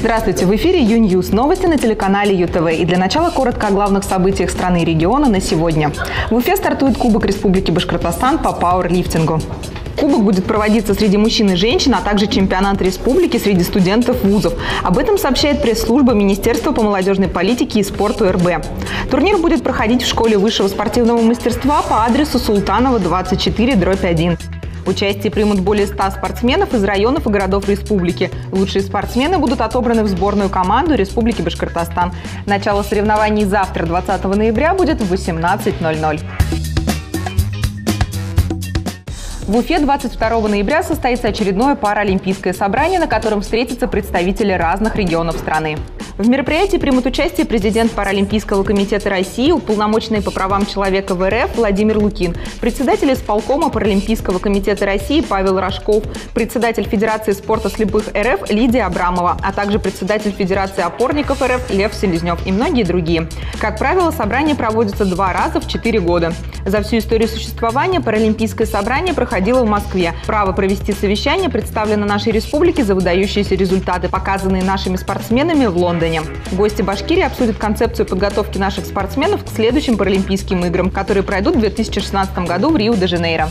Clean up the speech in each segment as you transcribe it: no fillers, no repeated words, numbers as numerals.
Здравствуйте, в эфире Ю-Ньюс, новости на телеканале ЮТВ. И для начала коротко о главных событиях страны и региона на сегодня. В Уфе стартует Кубок Республики Башкортостан по пауэрлифтингу. Кубок будет проводиться среди мужчин и женщин, а также чемпионат республики среди студентов вузов. Об этом сообщает пресс-служба Министерства по молодежной политике и спорту РБ. Турнир будет проходить в школе высшего спортивного мастерства по адресу Султанова, 24/1. Участие примут более 100 спортсменов из районов и городов республики. Лучшие спортсмены будут отобраны в сборную команду Республики Башкортостан. Начало соревнований завтра, 20 ноября, будет в 18:00. В Уфе 22 ноября состоится очередное паралимпийское собрание, на котором встретятся представители разных регионов страны. В мероприятии примут участие президент Паралимпийского комитета России, уполномоченный по правам человека в РФ Владимир Лукин, председатель исполкома Паралимпийского комитета России Павел Рожков, председатель Федерации спорта слепых РФ Лидия Абрамова, а также председатель Федерации опорников РФ Лев Селезнев и многие другие. Как правило, собрание проводится 2 раза в 4 года. За всю историю существования Паралимпийское собрание проходило в Москве. Право провести совещание представлено нашей республике за выдающиеся результаты, показанные нашими спортсменами в Лондоне. Гости Башкирии обсудят концепцию подготовки наших спортсменов к следующим Паралимпийским играм, которые пройдут в 2016 году в Рио-де-Жанейро.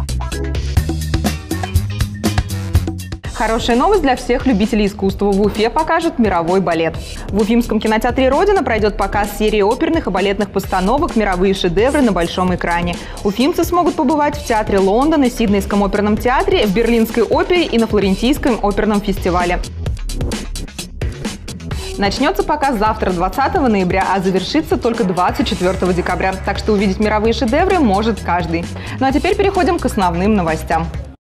Хорошая новость для всех любителей искусства. В Уфе покажут мировой балет. В Уфимском кинотеатре «Родина» пройдет показ серии оперных и балетных постановок «Мировые шедевры» на большом экране. Уфимцы смогут побывать в театре Лондона, Сиднейском оперном театре, в Берлинской опере и на Флорентийском оперном фестивале. Начнется показ завтра, 20 ноября, а завершится только 24 декабря. Так что увидеть мировые шедевры может каждый. Ну а теперь переходим к основным новостям.